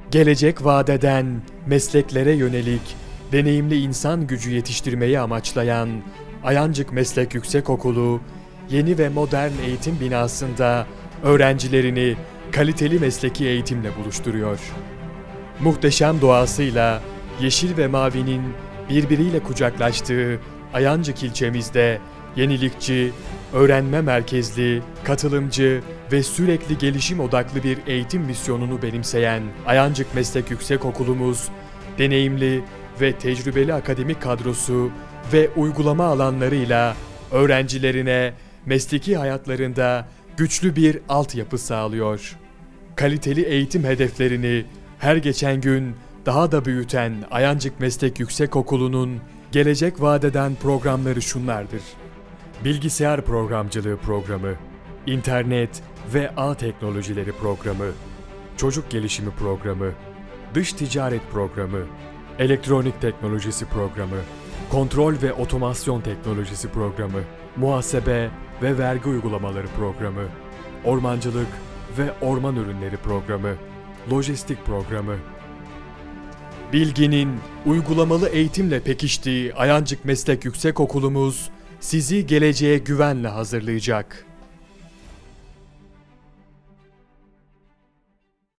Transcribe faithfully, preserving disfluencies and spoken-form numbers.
Gelecek vadeden mesleklere yönelik deneyimli insan gücü yetiştirmeyi amaçlayan Ayancık Meslek Yüksekokulu, yeni ve modern eğitim binasında öğrencilerini kaliteli mesleki eğitimle buluşturuyor. Muhteşem doğasıyla yeşil ve mavinin birbiriyle kucaklaştığı Ayancık ilçemizde yenilikçi, öğrenme merkezli, katılımcı ve sürekli gelişim odaklı bir eğitim misyonunu benimseyen Ayancık Meslek Yüksekokulumuz, deneyimli ve tecrübeli akademik kadrosu ve uygulama alanlarıyla öğrencilerine mesleki hayatlarında güçlü bir altyapı sağlıyor. Kaliteli eğitim hedeflerini her geçen gün daha da büyüten Ayancık Meslek Yüksekokulu'nun gelecek vadeden programları şunlardır: Bilgisayar programcılığı programı, internet ve ağ teknolojileri programı, çocuk gelişimi programı, dış ticaret programı, elektronik teknolojisi programı, kontrol ve otomasyon teknolojisi programı, muhasebe ve vergi uygulamaları programı, ormancılık ve orman ürünleri programı, lojistik programı. Bilginin uygulamalı eğitimle pekiştiği Ayancık Meslek Yüksekokulumuz sizi geleceğe güvenle hazırlayacak.